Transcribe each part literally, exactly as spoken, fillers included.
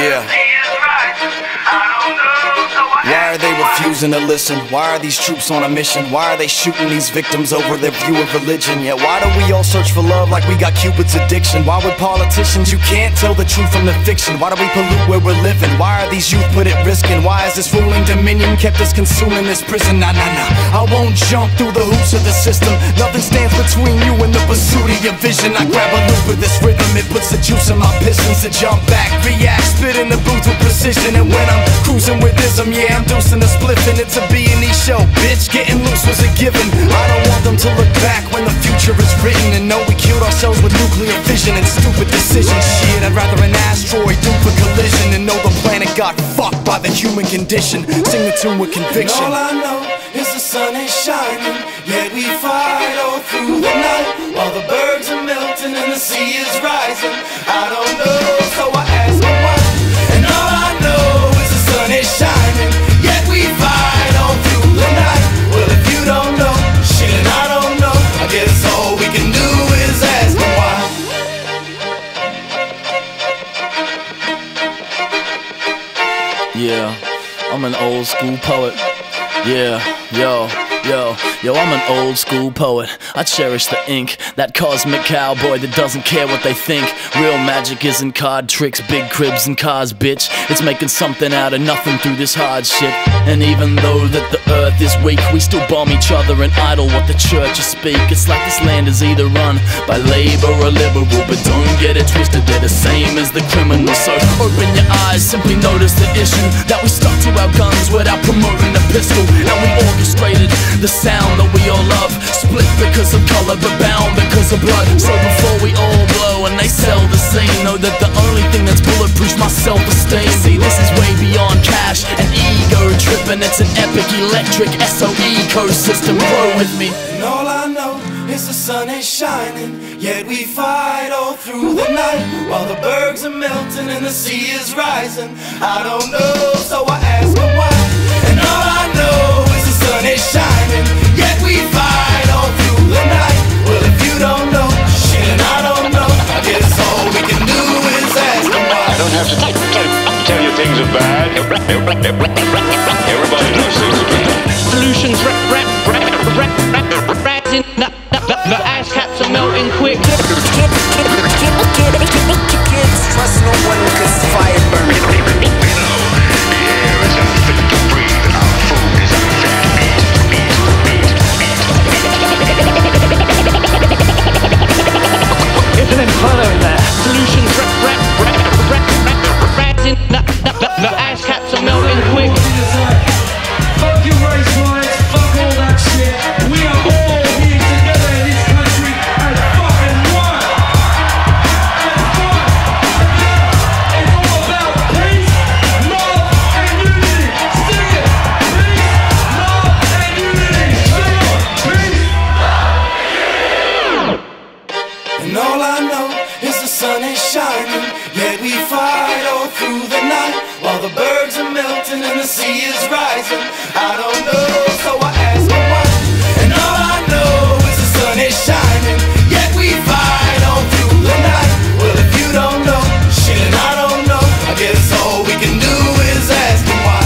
Yeah. Why are they refusing to listen? Why are these troops on a mission? Why are they shooting these victims over their view of religion? Yeah, why do we all search for love like we got Cupid's addiction? Why with politicians you can't tell the truth from the fiction? Why do we pollute where we're living? Why are these youth put at risk? And why is this ruling dominion kept us consuming this prison? Nah, nah, nah, I won't jump through the hoops of the system. Nothing stands between you and the pursuit of your vision. I grab a loop with this rhythm, it puts the juice in my pistons to jump back, react, spit in the booth with precision. And when I'm cruising with ism, yeah, I'm deucing a spliff and it's a B and E show, bitch. Getting loose was a given. I don't want them to look back when the future is written and know we killed ourselves with nuclear fission and stupid decisions. Shit, I'd rather an asteroid doomed for collision and know the planet got fucked by the human condition. Sing the tune with conviction. And all I know is the sun is shining, yet we fight all through the night while the bergs are melting and the sea is rising. I don't know, so I ask them why. And all I know is the sun is shining, yet we fight all through the night. Well, if you don't know, shit, and I don't know, I guess all we can do is ask them why. Yeah, I'm an old school poet. Yeah, yo, yo, yo, I'm an old school poet. I cherish the ink, that cosmic cowboy that doesn't care what they think. Real magic isn't card tricks, big cribs and cars, bitch. It's making something out of nothing through this hardship. And even though that the earth is weak, we still bomb each other and idle what the churches speak. It's like this land is either run by labor or liberal, but don't get it twisted, they're the same as the criminals. So open your eyes, simply notice the issue, that we stuck to our guns without promoting the pistol. And we orchestrated the sound that we all love, split because of color but bound because of blood. So before we all blow and they sell the scene, know that the only thing that's bulletproof's my self-esteem. See, this is way beyond cash and ego tripping. It's an epic electric S O E ecosystem. Grow with me. And all I know is the sun is shining, yet we fight all through the night while the bergs are melting and the sea is rising. I don't know, so I ask them why. And all I know is the sun is shining, yet we fight all through the night. Well, if you don't know, shit, and I don't know, I guess all we can do is ask them why. I don't have to tell, tell, tell you things are bad. Everybody knows things are bad. Solutions, rap, rap, rap, rap, rap, rap, in the, the, the ice caps are melting quick. Kids trust no one cause fire burns. The air is unfit to breathe. Our food is unfit to eat. It's an inferno in there. Solutions, rap, rap, rap, rap, rap, rap, in the, the, the ice caps are melting quick. Fuck your race riots, fuck all that shit. We are all here together in this country as fucking one. As one. It's all about peace, love, and unity. Sing it. Peace, love, and unity. Come on. Peace. And all I know is the sun is shining, yet we fight all through the night while the bergs are melting and the sea is rising. I don't know, so I ask them why. And all I know is the sun is shining, yet we fight all through the night. Well, if you don't know, shit, and I don't know, I guess all we can do is ask them why.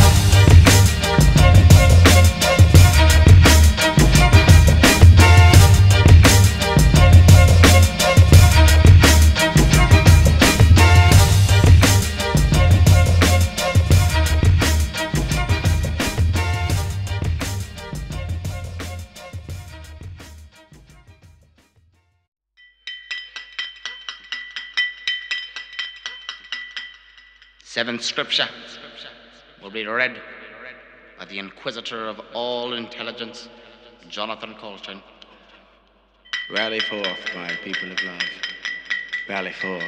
Seventh scripture will be read by the Inquisitor of all intelligence, Jonathan Coltrane. Rally forth, my people of love. Rally forth.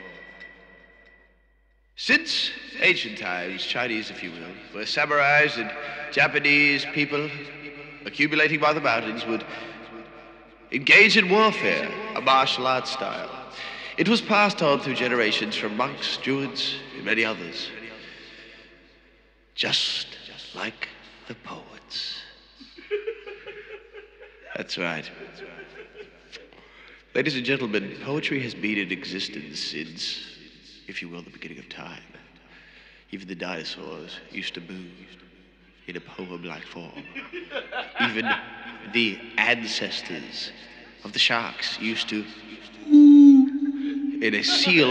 Since ancient times, Chinese, if you will, were samurais and Japanese people accumulating by the mountains would engage in warfare, a martial arts style. It was passed on through generations from monks, druids, and many others. Just like the poets. That's right. Ladies and gentlemen, poetry has been in existence since, if you will, the beginning of time. Even the dinosaurs used to move in a poem-like form. Even the ancestors of the sharks used to in a seal